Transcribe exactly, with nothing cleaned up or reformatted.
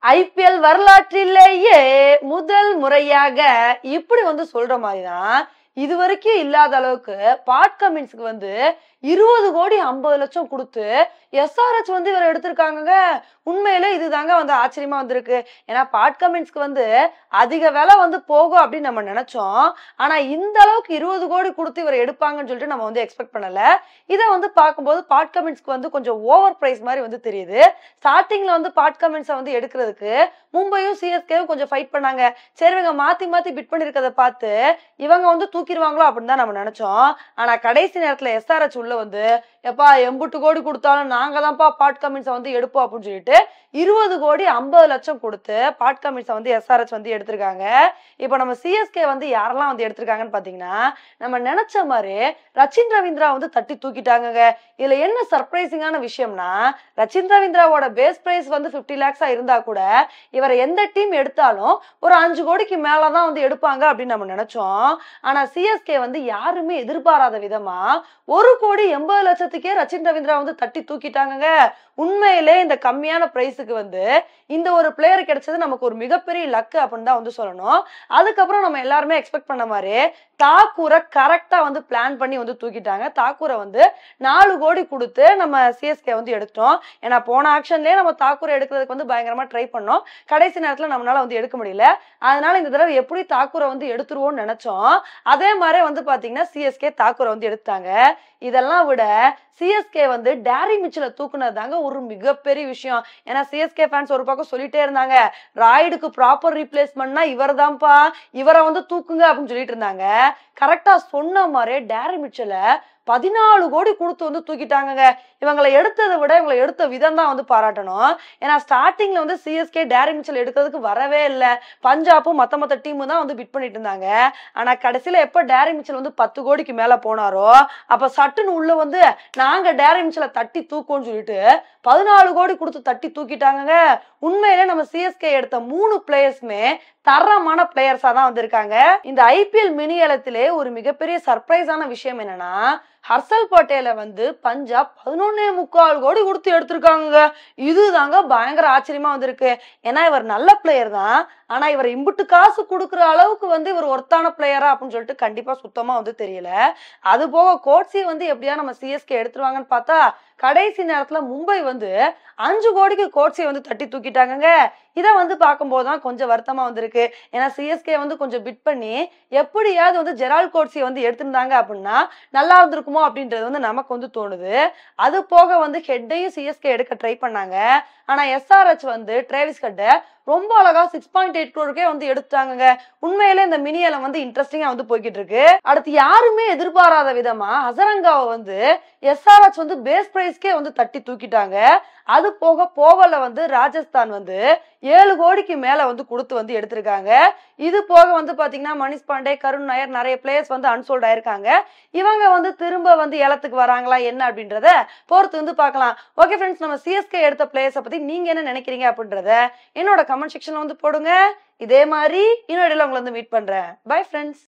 IPL வரலாற்றிலேயே முதல் முறையாக இப்படி வந்து சொல்ற மாதிரிதான் இது வரைக்கும் இல்லாத அளவுக்கு பாட் கமின்ஸ்க்கு வந்து இருபது கோடி ஐம்பது லட்சம் கொடுத்து எஸ்ஆர்எச் வந்து இவர் எடுத்திருக்காங்க. உண்மையிலே இதுதாங்க வந்து ஆச்சரியமா வந்திருக்கு. ஏன்னா பாட் கமின்ஸ்க்கு வந்து அதிக விலை வந்து போகும் அப்படின்னு நம்ம நினைச்சோம். ஆனா இந்த அளவுக்கு இருபது கோடி கொடுத்து இவர் எடுப்பாங்கன்னு சொல்லிட்டு நம்ம வந்து எக்ஸ்பெக்ட் பண்ணல. இதை வந்து பார்க்கும்போது பாட் கமின்ஸ்க்கு வந்து கொஞ்சம் ஓவர் பிரைஸ் மாதிரி வந்து தெரியுது. ஸ்டார்டிங்ல வந்து பாட் கமின்ஸை வந்து எடுக்கிறதுக்கு மும்பையும் சிஎஸ்கேவும் கொஞ்சம் ஃபைட் பண்ணாங்க. சரி இவங்க மாத்தி மாத்தி பிட் பண்ணிருக்கதை பார்த்து இவங்க வந்து தூக்கிடுவாங்களோ அப்படின்னு தான் நம்ம நினைச்சோம். ஆனா கடைசி நேரத்துல எஸ்ஆர்எச் உள்ள வந்து எப்பா எண்பது கோடி கொடுத்தாலும் நாங்க தான்ப்பா பாட் கமின்ஸை வந்து எடுப்போம் அப்படின்னு சொல்லிட்டு இருபது கோடி ஐம்பது லட்சம் கொடுத்து பாட் கமின்ஸை வந்து எஸ்ஆர்எச் வந்து எடுத்திருக்காங்க. இப்போ நம்ம சிஎஸ்கே வந்து யாரெல்லாம் வந்து எடுத்திருக்காங்கன்னு பாத்தீங்கன்னா நம்ம நினைச்ச மாதிரி ரச்சின் ரவீந்திரா வந்து தட்டி தூக்கிட்டாங்க. இதுல என்ன சர்ப்ரைசிங்கான விஷயம்னா ரச்சின் ரவீந்திராவோட பேஸ் பிரைஸ் வந்து பிப்டி லேக்ஸா இருந்தா கூட இவரை எந்த டீம் எடுத்தாலும் ஒரு அஞ்சு கோடிக்கு மேலதான் வந்து எடுப்பாங்க அப்படின்னு நம்ம நினைச்சோம். ஆனா சிஎஸ்கே வந்து யாருமே எதிர்பாராத விதமா ஒரு கோடி எண்பது லட்சத்துக்கே ரச்சின் ரவீந்திரா வந்து தட்டி தூக்கிட்டாங்க. உண்மையிலே இந்த கம்மியான பிரைஸுக்கு வந்து இந்த ஒரு பிளேயர் கிடைச்சது நமக்கு ஒரு மிகப்பெரிய லக்கு அப்படின்னு தான் வந்து சொல்லணும். அதுக்கப்புறம் நம்ம எல்லாருமே எக்ஸ்பெக்ட் பண்ண மாதிரி தாக்கூரை கரெக்டா வந்து பிளான் பண்ணி வந்து தூக்கிட்டாங்க. தாக்கூரை வந்து நாலு கோடி கொடுத்து நம்ம சிஎஸ்கே வந்து எடுத்தோம். ஏன்னா போன ஆக்ஷன்லயே நம்ம தாக்கூரை எடுக்கிறதுக்கு வந்து பயங்கரமா ட்ரை பண்ணோம். கடைசி நேரத்துல நம்மளால வந்து எடுக்க முடியல. அதனால இந்த தடவை எப்படி தாக்கூரை வந்து எடுத்துருவோம்னு நினைச்சோம். அதே மாதிரி வந்து பாத்தீங்கன்னா சிஎஸ்கே தாக்கூரை வந்து எடுத்தாங்க. இதெல்லாம் விட சிஎஸ்கே வந்து டேரி மிச்சல தூக்குனது தாங்க ஒரு மிகப்பெரிய விஷயம். ஏன்னா சிஎஸ்கே ஃபேன்ஸ் ஒரு பக்கம் சொல்லிட்டே இருந்தாங்க ராய்டுக்கு ப்ராப்பர் ரீப்ளேஸ்மெண்ட்னா இவர் தான்ப்பா, இவரை வந்து தூக்குங்க அப்படின்னு சொல்லிட்டு இருந்தாங்க. கரெக்டா சொன்ன மாதிரி டேரி மிச்சல பதினாலு கோடி கொடுத்து வந்து தூக்கிட்டாங்க. இவங்களை எடுத்ததை விட இவங்களை எடுத்த விதம் தான் வந்து பாராட்டணும். ஏன்னா ஸ்டார்டிங்ல வந்து சிஎஸ்கே டேரி மிச்சல் எடுக்கிறதுக்கு வரவே இல்லை. பஞ்சாபும் மத்த மத்த டீமு தான் வந்து பிட் பண்ணிட்டு இருந்தாங்க. ஆனா கடைசியில எப்ப டேரி மிச்சல் வந்து பத்து கோடிக்கு மேல போனாரோ அப்ப சட்டுன்னு உள்ள வந்து நாங்க டேரி மிச்சலை தட்டி தூக்கும்னு சொல்லிட்டு பதினாலு கோடி கொடுத்து தட்டி தூக்கிட்டாங்க. உண்மையிலே நம்ம சிஎஸ்கே எடுத்த மூணு பிளேயர்ஸுமே தரமான பிளேயர்ஸா தான் வந்திருக்காங்க. இந்த ஐபிஎல் மினி ஏலத்திலே ஒரு மிகப்பெரிய சர்ப்ரைஸான விஷயம் என்னன்னா ஹர்ஷல் பட்டேல வந்து பஞ்சாப் பதினொன்னே முக்கால் கோடி கொடுத்து எடுத்திருக்காங்க. இதுதாங்க பயங்கர ஆச்சரியமா வந்திருக்கு. ஏன்னா இவர் நல்ல பிளேயர் தான். ஆனா இவர் இம்புட்டு காசு கொடுக்குற அளவுக்கு வந்து இவர் ஒர்த்தான பிளேயரா அப்படின்னு சொல்லிட்டு கண்டிப்பா சுத்தமா வந்து தெரியல. அது போக கோட்ஸி வந்து எப்படியா நம்ம சிஎஸ்கே எடுத்துருவாங்கன்னு பார்த்தா கடைசி நேரத்துல மும்பை வந்து அஞ்சு கோடிக்கு கோட்ஸியை வந்து தட்டி தூக்கிட்டாங்க. இதை வந்து பார்க்கும்போதுதான் கொஞ்சம் வருத்தமா வந்திருக்கு. ஏன்னா சிஎஸ்கே வந்து கொஞ்சம் பிட் பண்ணி எப்படியாவது வந்து ஜெரால்ட் கோட்ஸியை வந்து எடுத்திருந்தாங்க அப்படின்னா நல்லா இருந்திருக்குமோ அப்படின்றது வந்து நமக்கு வந்து தோணுது. அது போக வந்து ஹெட்டையும் சிஎஸ்கே எடுக்க ட்ரை பண்ணாங்க. ஆனா எஸ்ஆர்எச் வந்து டிராவிஸ் ஹெட்டை ரொம்ப அழகா சிக்ஸ் பாயிண்ட் எயிட் க்ரோருக்கே வந்து எடுத்தாங்க. உண்மையிலே இந்த மினியலம் வந்து இன்ட்ரெஸ்டிங்கா வந்து போய்கிட்டு இருக்கு. அடுத்து யாருமே எதிர்பாராத விதமா ஹசரங்காவை வந்து எஸ்ஆர்எச் வந்து பேஸ் பிரைஸ்க்கே வந்து தட்டி தூக்கிட்டாங்க. அது போக போவல வந்து ராஜஸ்தான் வந்து ஏழு கோடிக்கு மேல வந்து கொடுத்து வந்து எடுத்திருக்காங்க. இது போக வந்து பாத்தீங்கன்னா மணிஷ் பாண்டே, கருண் நாயர் நிறைய பிளேயர்ஸ் வந்து அன்சோல்ட் ஆயிருக்காங்க. இவங்க வந்து திரும்ப வந்து ஏலத்துக்கு வராங்களா என்ன அப்படின்றத பொறுத்து வந்து பார்க்கலாம். ஓகே ஃப்ரெண்ட்ஸ், நம்ம சிஎஸ்கே எடுத்த பிளேயர்ஸை பத்தி நீங்க என்ன நினைக்கிறீங்க அப்படின்றத என்னோட கமெண்ட் செக்ஷன்ல வந்து போடுங்க. இதே மாதிரி இன்னொரு உங்களை வந்து மீட் பண்றேன். Bye friends.